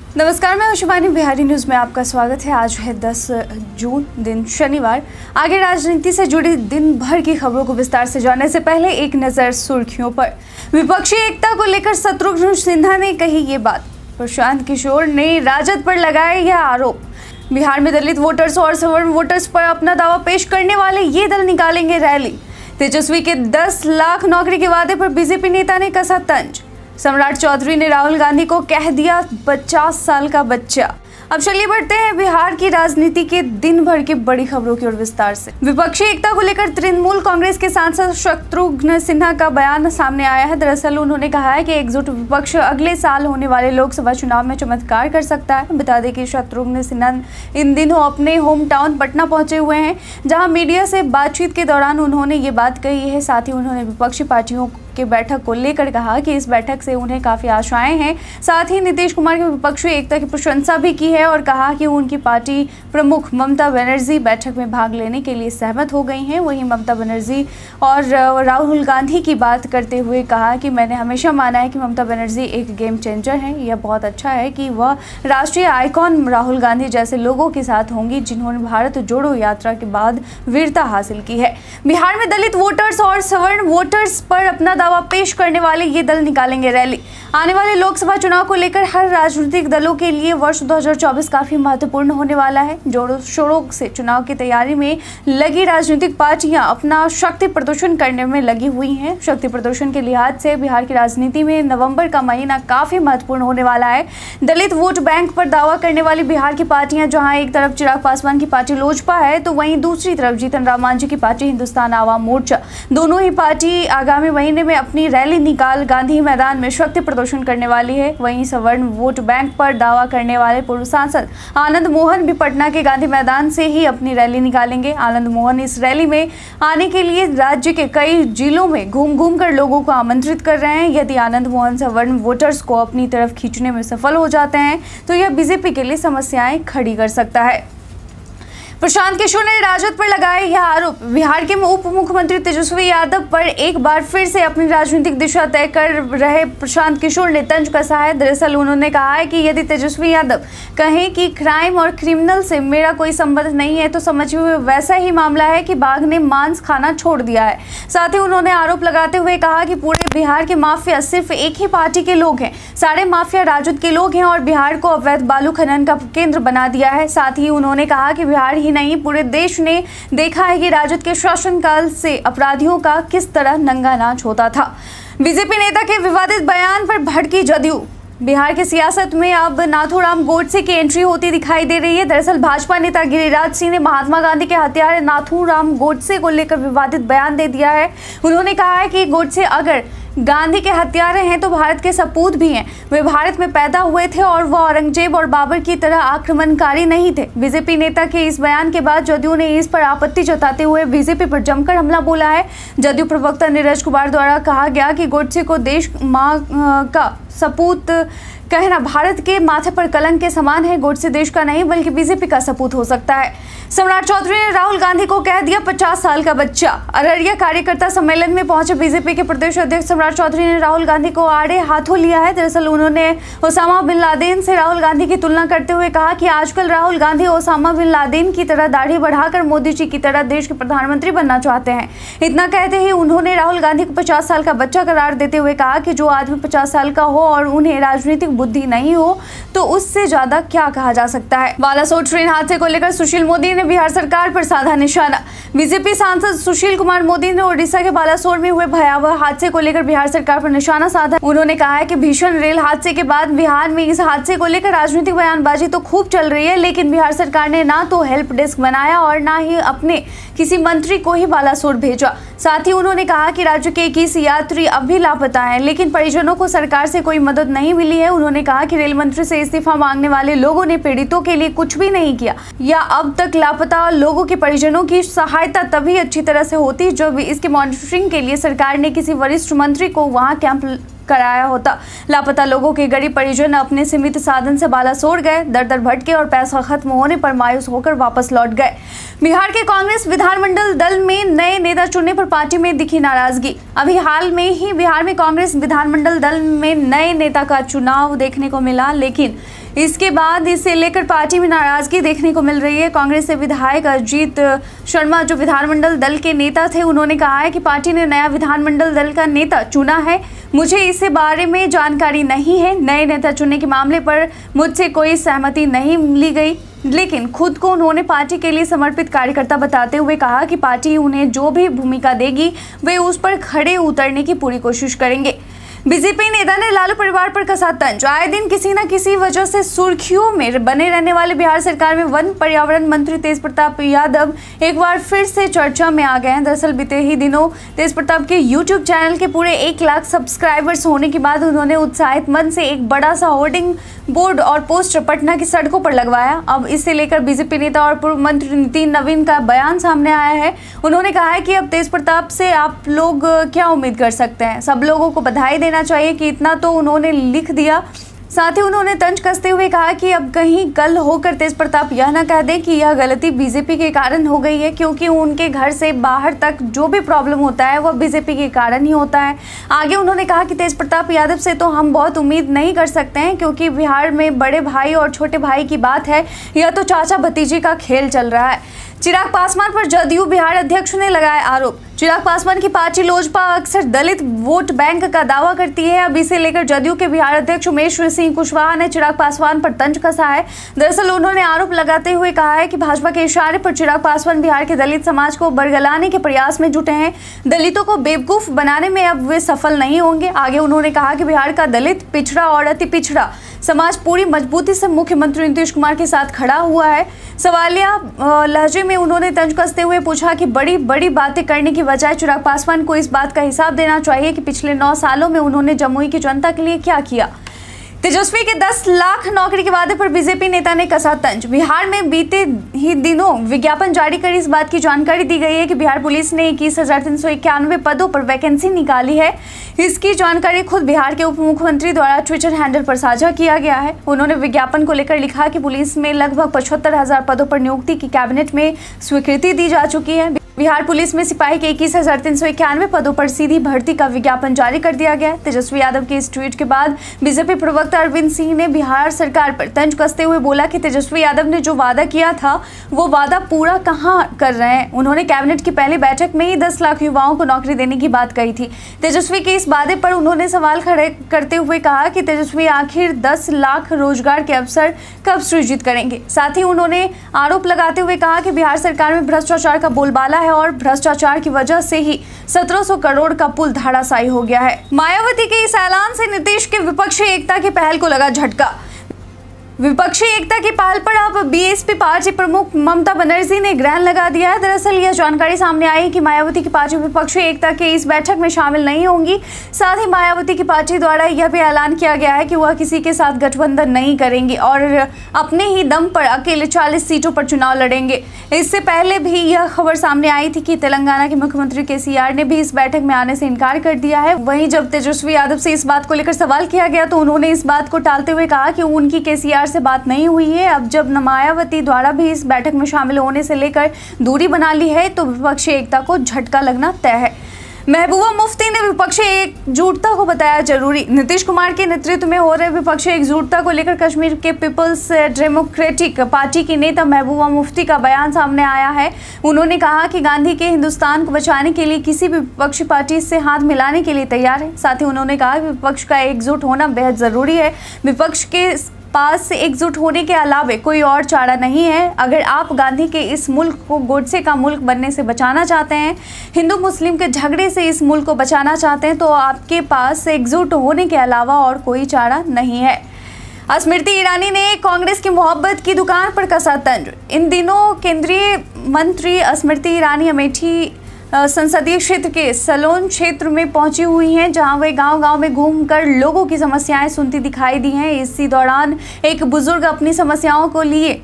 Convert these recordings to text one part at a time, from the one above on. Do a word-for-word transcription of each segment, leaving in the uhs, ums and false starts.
नमस्कार, मैं शिवानी, बिहारी न्यूज में आपका स्वागत है। आज है दस जून, दिन शनिवार। आगे राजनीति से जुड़ी दिन भर की खबरों को विस्तार से जानने से पहले एक नजर सुर्खियों पर। विपक्षी एकता को लेकर शत्रुघ्न सिन्हा ने कही ये बात। प्रशांत किशोर ने राजद पर लगाया यह आरोप। बिहार में दलित वोटर्स और सवर्ण वोटर्स पर अपना दावा पेश करने वाले ये दल निकालेंगे रैली। तेजस्वी के दस लाख नौकरी के वादे पर बीजेपी नेता ने कसा तंज। सम्राट चौधरी ने राहुल गांधी को कह दिया पचास साल का बच्चा। अब चलिए बढ़ते हैं बिहार की राजनीति के दिन भर की बड़ी खबरों की ओर विस्तार से। विपक्षी एकता को लेकर तृणमूल कांग्रेस के सांसद शत्रुघ्न सिन्हा का बयान सामने आया है। दरअसल उन्होंने कहा है कि एकजुट विपक्ष अगले साल होने वाले लोकसभा चुनाव में चमत्कार कर सकता है। बता दें कि शत्रुघ्न सिन्हा इन दिनों अपने होम टाउन पटना पहुंचे हुए हैं, जहां मीडिया से बातचीत के दौरान उन्होंने ये बात कही है। साथ ही उन्होंने विपक्षी पार्टियों की बैठक को लेकर कहा कि इस बैठक से उन्हें काफी आशाएं हैं। साथ ही नीतीश कुमार की विपक्षी एकता की प्रशंसा भी की है और कहा कि उनकी पार्टी प्रमुख ममता बनर्जी बैठक में भाग लेने के लिए सहमत हो गई हैं। वहीं ममता बनर्जी और राहुल गांधी की बात करते हुए कहा कि मैंने हमेशा माना है कि ममता बनर्जी एक गेम चेंजर हैं। यह बहुत अच्छा है कि वह राष्ट्रीय आइकॉन राहुल गांधी जैसे लोगों के साथ होंगी जिन्होंने भारत जोड़ो यात्रा के बाद वीरता हासिल की है। बिहार में दलित वोटर्स और सवर्ण वोटर्स पर अपना दावा पेश करने वाले ये दल निकालेंगे रैली। आने वाले लोकसभा चुनाव को लेकर हर राजनीतिक दलों के लिए वर्ष दो हज़ार चौबीस काफी महत्वपूर्ण होने वाला है। जोरों शोरों से चुनाव की तैयारी में लगी राजनीतिक पार्टियां अपना शक्ति प्रदर्शन करने में लगी हुई हैं। शक्ति प्रदर्शन के लिहाज से बिहार की राजनीति में नवंबर का महीना काफी महत्वपूर्ण होने वाला है। दलित वोट बैंक पर दावा करने वाली बिहार की पार्टियां, जहां एक तरफ चिराग पासवान की पार्टी लोजपा है तो वहीं दूसरी तरफ जीतन राम मांझी की पार्टी हिंदुस्तान आवाम मोर्चा, दोनों ही पार्टी आगामी महीने में अपनी रैली निकाल गांधी मैदान में शक्ति प्रदर्शन करने वाली है। वहीं सवर्ण वोट बैंक पर दावा करने वाले पूर्व सांसद आनंद मोहन भी पटना के गांधी मैदान से ही अपनी रैली निकालेंगे। आनंद मोहन इस रैली में आने के लिए राज्य के कई जिलों में घूम घूम कर लोगों को आमंत्रित कर रहे हैं। यदि आनंद मोहन सवर्ण वोटर्स को अपनी तरफ खींचने में सफल हो जाते हैं तो यह बीजेपी के लिए समस्याएं खड़ी कर सकता है। प्रशांत किशोर ने राजद पर लगाया यह आरोप। बिहार के उप मुख्यमंत्री तेजस्वी यादव पर एक बार फिर से अपनी राजनीतिक दिशा तय कर रहे प्रशांत किशोर ने तंज कसा है। दरअसल उन्होंने कहा है कि यदि तेजस्वी यादव कहें कि क्राइम और क्रिमिनल से मेरा कोई संबंध नहीं है तो समझिए वैसा ही मामला है कि बाघ ने मांस खाना छोड़ दिया है। साथ ही उन्होंने आरोप लगाते हुए कहा कि पूरे बिहार के माफिया सिर्फ एक ही पार्टी के लोग हैं। सारे माफिया राजद के लोग हैं और बिहार को अवैध बालू खनन का केंद्र बना दिया है। साथ ही उन्होंने कहा कि बिहार नहीं, पूरे देश ने देखा है कि राजद के शासनकाल से अपराधियों का किस तरह नंगा नाच होता था। बीजेपी नेता के विवादित बयान पर भड़की जदयू। बिहार की सियासत में अब नाथूराम गोडसे की एंट्री होती दिखाई दे रही है। दरअसल भाजपा नेता गिरिराज सिंह ने महात्मा गांधी के हत्यारे नाथूराम गोडसे को लेकर विवादित बयान दे दिया है। उन्होंने कहा है कि गोडसे अगर गांधी के हत्यारे हैं तो भारत के सपूत भी हैं। वे भारत में पैदा हुए थे और वह औरंगजेब और बाबर की तरह आक्रमणकारी नहीं थे। बीजेपी नेता के इस बयान के बाद जदयू ने इस पर आपत्ति जताते हुए बीजेपी पर जमकर हमला बोला है। जदयू प्रवक्ता नीरज कुमार द्वारा कहा गया कि गोडसे को देश मां का सपूत कहना भारत के माथे पर कलंक के समान है। गोडसे देश का नहीं बल्कि बीजेपी का सपूत हो सकता है। सम्राट चौधरी ने राहुल गांधी को कह दिया पचास साल का बच्चा। अररिया कार्यकर्ता सम्मेलन में पहुंचे बीजेपी के प्रदेश अध्यक्ष सम्राट चौधरी ने राहुल गांधी को आड़े हाथों लिया है। दरअसल उन्होंने ओसामा बिन लादेन से राहुल गांधी की तुलना करते हुए कहा कि आजकल Rahul Gandhi Osama bin Laden की तरह दाढ़ी बढ़ाकर मोदी जी की तरह देश के प्रधानमंत्री बनना चाहते हैं। इतना कहते ही उन्होंने राहुल गांधी को पचास साल का बच्चा करार देते हुए कहा कि जो आदमी पचास साल का हो और उन्हें राजनीतिक बुद्धि नहीं हो तो उससे ज्यादा क्या कहा जा सकता है। बालासोर ट्रेन हादसे को लेकर सुशील मोदी ने बिहार सरकार पर साधा निशाना। बीजेपी सांसद सुशील कुमार मोदी ने ओडिशा के बालासोर में हुए भयावह हादसे को लेकर बिहार सरकार पर निशाना साधा। उन्होंने कहा है कि भीषण रेल हादसे के बाद बिहार में इस हादसे को लेकर राजनीतिक बयानबाजी तो खूब चल रही है, लेकिन बिहार सरकार ने ना तो हेल्प डेस्क बनाया और ना ही अपने किसी मंत्री को ही बालासोर भेजा। साथ ही उन्होंने कहा कि राज्य के इक्कीस यात्री अब भी लापता हैं, लेकिन परिजनों को सरकार से कोई मदद नहीं मिली है। उन्होंने कहा कि रेल मंत्री से इस्तीफा मांगने वाले लोगों ने पीड़ितों के लिए कुछ भी नहीं किया या अब तक लापता लोगों के परिजनों की सहायता तभी अच्छी तरह से होती जब इसके मॉनिटरिंग के लिए सरकार ने किसी वरिष्ठ मंत्री को वहां कैंप कराया होता। लापता लोगों के गरीब परिजन अपने सीमित साधन से बालासोर गए, दर दर भटके और पैसा खत्म होने पर मायूस होकर वापस लौट गए। बिहार के कांग्रेस विधानमंडल दल में नए नेता चुनने पर पार्टी में दिखी नाराजगी। अभी हाल में ही बिहार में कांग्रेस विधानमंडल दल में नए नेता का चुनाव देखने को मिला, लेकिन इसके बाद इसे लेकर पार्टी में नाराजगी देखने को मिल रही है। कांग्रेस से विधायक अजीत शर्मा, जो विधानमंडल दल के नेता थे, उन्होंने कहा है कि पार्टी ने नया विधानमंडल दल का नेता चुना है, मुझे इसके बारे में जानकारी नहीं है। नए नेता चुनने के मामले पर मुझसे कोई सहमति नहीं ली गई, लेकिन खुद को उन्होंने पार्टी के लिए समर्पित कार्यकर्ता बताते हुए कहा कि पार्टी उन्हें जो भी भूमिका देगी वे उस पर खड़े उतरने की पूरी कोशिश करेंगे। बीजेपी नेता ने लालू परिवार पर कसा तंज। आए दिन किसी न किसी वजह से सुर्खियों में बने रहने वाले बिहार सरकार में वन पर्यावरण मंत्री तेज प्रताप यादव एक बार फिर से चर्चा में आ गए हैं। दरअसल बीते ही दिनों तेज प्रताप के यूट्यूब चैनल के पूरे एक लाख सब्सक्राइबर्स होने के बाद उन्होंने उत्साहित मन से एक बड़ा सा होर्डिंग बोर्ड और पोस्टर पटना की सड़कों पर लगवाया। अब इसे लेकर बीजेपी नेता और पूर्व मंत्री नितिन नवीन का बयान सामने आया है। उन्होंने कहा है कि अब तेज प्रताप से आप लोग क्या उम्मीद कर सकते हैं, सब लोगों को बधाई देना चाहिए कि इतना तो उन्होंने लिख दिया। साथ ही उन्होंने तंज कसते हुए कहा कि अब कहीं कल होकर तेज प्रताप यह ना कह दें कि यह गलती बीजेपी के कारण हो गई है, क्योंकि उनके घर से बाहर तक जो भी प्रॉब्लम होता है वह बीजेपी के कारण ही होता है। आगे उन्होंने कहा कि तेज प्रताप यादव से तो हम बहुत उम्मीद नहीं कर सकते हैं, क्योंकि बिहार में बड़े भाई और छोटे भाई की बात है, यह तो चाचा भतीजे का खेल चल रहा है। चिराग पासवान पर जदयू बिहार अध्यक्ष ने लगाए आरोप। चिराग पासवान की पार्टी लोजपा अक्सर दलित वोट बैंक का दावा करती है। अब इसे लेकर जदयू के बिहार अध्यक्ष उमेश सिंह कुशवाहा ने चिराग पासवान पर तंज कसा है। दरअसल उन्होंने आरोप लगाते हुए कहा है कि भाजपा के इशारे पर चिराग पासवान बिहार के दलित समाज को बरगलाने के प्रयास में जुटे हैं। दलितों को बेवकूफ बनाने में अब वे सफल नहीं होंगे। आगे उन्होंने कहा कि बिहार का दलित, पिछड़ा और अति पिछड़ा समाज पूरी मजबूती से मुख्यमंत्री नीतीश कुमार के साथ खड़ा हुआ है। सवालिया लहजे में उन्होंने तंज कसते हुए पूछा कि बड़ी बड़ी बातें करने की बजाय चिराग पासवान को इस बात का हिसाब देना चाहिए कि पिछले नौ सालों में उन्होंने जमुई की जनता के लिए क्या किया। तेजस्वी के दस लाख नौकरी के वादे पर बीजेपी नेता ने कसा तंज। बिहार में बीते ही दिनों विज्ञापन जारी कर इस बात की जानकारी दी गई है कि बिहार पुलिस ने इक्कीस हजार तीन सौ इक्यानवे पदों पर वैकेंसी निकाली है। इसकी जानकारी खुद बिहार के उप मुख्यमंत्री द्वारा ट्विटर हैंडल पर साझा किया गया है। उन्होंने विज्ञापन को लेकर लिखा कि पुलिस में लगभग पचहत्तर हजार पदों पर नियुक्ति की कैबिनेट में स्वीकृति दी जा चुकी है। बिहार पुलिस में सिपाही के इक्कीस हजार तीन सौ इक्यानवे पदों पर सीधी भर्ती का विज्ञापन जारी कर दिया गया। तेजस्वी यादव के इस ट्वीट के बाद बीजेपी प्रवक्ता अरविंद सिंह ने बिहार सरकार पर तंज कसते हुए बोला कि तेजस्वी यादव ने जो वादा किया था वो वादा पूरा कहां कर रहे हैं। उन्होंने कैबिनेट की पहली बैठक में ही दस लाख युवाओं को नौकरी देने की बात कही थी। तेजस्वी के इस वादे पर उन्होंने सवाल खड़े करते हुए कहा कि तेजस्वी आखिर दस लाख रोजगार के अवसर कब सृजित करेंगे। साथ ही उन्होंने आरोप लगाते हुए कहा कि बिहार सरकार में भ्रष्टाचार का बोलबाला है और भ्रष्टाचार की वजह से ही सत्रह सौ करोड़ का पुल धराशायी हो गया है। मायावती के इस ऐलान से नीतीश के विपक्षी एकता की पहल को लगा झटका। विपक्षी एकता की पहल पर अब बीएसपी पार्टी प्रमुख ममता बनर्जी ने ग्रहण लगा दिया है। दरअसल यह जानकारी सामने आई कि मायावती की पार्टी विपक्षी एकता के इस बैठक में शामिल नहीं होंगी। साथ ही मायावती की पार्टी द्वारा यह भी ऐलान किया गया है कि वह किसी के साथ गठबंधन नहीं करेंगे और अपने ही दम पर अकेले चालीस सीटों पर चुनाव लड़ेंगे। इससे पहले भी यह खबर सामने आई थी कि तेलंगाना के मुख्यमंत्री केसीआर ने भी इस बैठक में आने से इनकार कर दिया है। वहीं जब तेजस्वी यादव से इस बात को लेकर सवाल किया गया तो उन्होंने इस बात को टालते हुए कहा कि उनकी केसीआर से बात नहीं हुई है। अब जब मायावती द्वारा भी इस बैठक में शामिल होने से लेकर दूरी बना ली है तो विपक्षी एकता को झटका लगना तय है। महबूबा मुफ्ती ने विपक्षी एकजुटता को बताया जरूरी। नीतीश कुमार के नेतृत्व में हो रहे विपक्षी एकजुटता को लेकर कश्मीर के पीपल्स डेमोक्रेटिक पार्टी की नेता महबूबा मुफ्ती का बयान सामने आया है। उन्होंने कहा कि गांधी के हिंदुस्तान को बचाने के लिए किसी भी विपक्षी पार्टी से हाथ मिलाने के लिए तैयार है। साथ ही उन्होंने कहा कि विपक्ष का एकजुट होना बेहद जरूरी है। विपक्ष के पास से एकजुट होने के अलावे कोई और चारा नहीं है। अगर आप गांधी के इस मुल्क को गोडसे का मुल्क बनने से बचाना चाहते हैं, हिंदू मुस्लिम के झगड़े से इस मुल्क को बचाना चाहते हैं, तो आपके पास एकजुट होने के अलावा और कोई चारा नहीं है। स्मृति ईरानी ने कांग्रेस की मोहब्बत की दुकान पर कसा तंज। इन दिनों केंद्रीय मंत्री स्मृति ईरानी अमेठी संसदीय क्षेत्र के सलोन क्षेत्र में पहुंची हुई हैं, जहां वे गांव-गांव में घूमकर लोगों की समस्याएं सुनती दिखाई दी हैं। इसी दौरान एक बुजुर्ग अपनी समस्याओं को लिए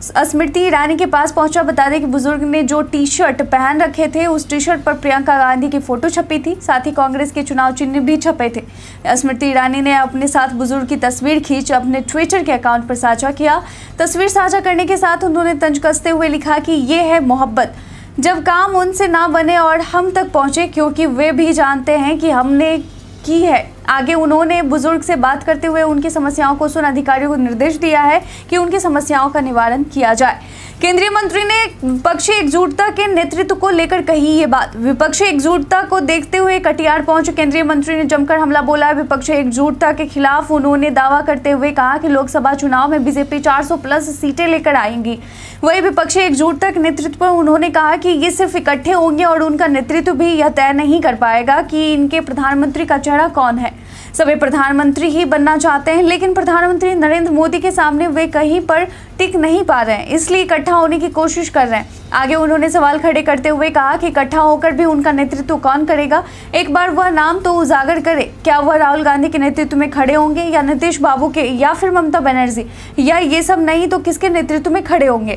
स्मृति ईरानी के पास पहुंचा। बता दें कि बुजुर्ग ने जो टी शर्ट पहन रखे थे उस टी शर्ट पर प्रियंका गांधी की फोटो छपी थी, साथ ही कांग्रेस के चुनाव चिन्ह भी छपे थे। स्मृति ईरानी ने अपने साथ बुजुर्ग की तस्वीर खींच अपने ट्विटर के अकाउंट पर साझा किया। तस्वीर साझा करने के साथ उन्होंने तंज कसते हुए लिखा कि ये है मोहब्बत, जब काम उनसे ना बने और हम तक पहुंचे, क्योंकि वे भी जानते हैं कि हमने की है। आगे उन्होंने बुजुर्ग से बात करते हुए उनकी समस्याओं को सुन अधिकारियों को निर्देश दिया है कि उनकी समस्याओं का निवारण किया जाए। केंद्रीय मंत्री ने विपक्षी एकजुटता के नेतृत्व को लेकर कही ये बात। विपक्षी एकजुटता को देखते हुए कटिहार पहुंचे केंद्रीय मंत्री ने जमकर हमला बोला। विपक्षी एकजुटता के खिलाफ उन्होंने दावा करते हुए कहा कि लोकसभा चुनाव में बीजेपी चार सौ प्लस सीटें लेकर आएंगी। वही विपक्षी एकजुटता के नेतृत्व पर उन्होंने कहा कि ये सिर्फ इकट्ठे होंगे और उनका नेतृत्व भी यह तय नहीं कर पाएगा कि इनके प्रधानमंत्री का चेहरा कौन है। सभी प्रधानमंत्री ही बनना चाहते हैं, लेकिन प्रधानमंत्री नरेंद्र मोदी के सामने वे कहीं पर टिक नहीं पा रहे हैं, इसलिए इकट्ठा होने की कोशिश कर रहे हैं। आगे उन्होंने सवाल खड़े करते हुए कहा कि इकट्ठा होकर भी उनका नेतृत्व कौन करेगा, एक बार वह नाम तो उजागर करे। क्या वह राहुल गांधी के नेतृत्व में खड़े होंगे या नीतीश बाबू के या फिर ममता बनर्जी, या ये सब नहीं तो किसके नेतृत्व में खड़े होंगे।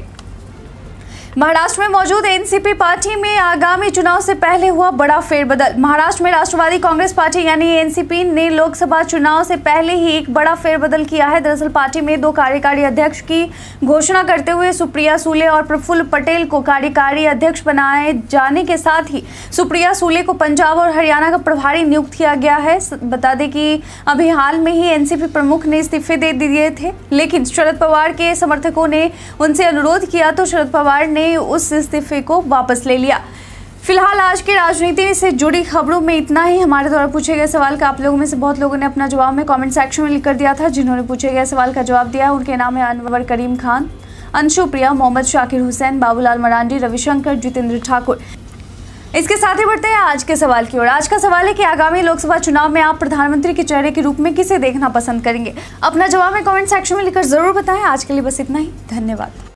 महाराष्ट्र में मौजूद एनसीपी पार्टी में आगामी चुनाव से पहले हुआ बड़ा फेरबदल। महाराष्ट्र में राष्ट्रवादी कांग्रेस पार्टी यानी एनसीपी ने लोकसभा चुनाव से पहले ही एक बड़ा फेरबदल किया है। दरअसल पार्टी में दो कार्यकारी अध्यक्ष की घोषणा करते हुए सुप्रिया सुले और प्रफुल्ल पटेल को कार्यकारी अध्यक्ष बनाए जाने के साथ ही सुप्रिया सुले को पंजाब और हरियाणा का प्रभारी नियुक्त किया गया है। बता दें कि अभी हाल में ही एनसीपी प्रमुख ने इस्तीफे दे दिए थे, लेकिन शरद पवार के समर्थकों ने उनसे अनुरोध किया तो शरद पवार ने उस इस्तीफे को वापस ले लिया। फिलहाल आज की राजनीति से जुड़ी खबरों में इतना ही। हमारे द्वारा पूछे गए सवाल का आप लोगों में से बहुत लोगों ने अपना जवाब में कमेंट सेक्शन में लिख कर दिया था। जिन्होंने पूछे गए सवाल का जवाब दिया उनके नाम है अनवर करीम खान, अंशु प्रिया, मोहम्मद शाकिर हुसैन, बाबूलाल मरांडी, रविशंकर, जितेंद्र ठाकुर। इसके साथ ही बढ़ते हैं आज के सवाल की ओर। आज का सवाल है कि आगामी लोकसभा चुनाव में आप प्रधानमंत्री के चेहरे के रूप में किसे देखना पसंद करेंगे। अपना जवाब में कमेंट सेक्शन में लिखकर जरूर बताएं। आज के लिए बस इतना ही, धन्यवाद।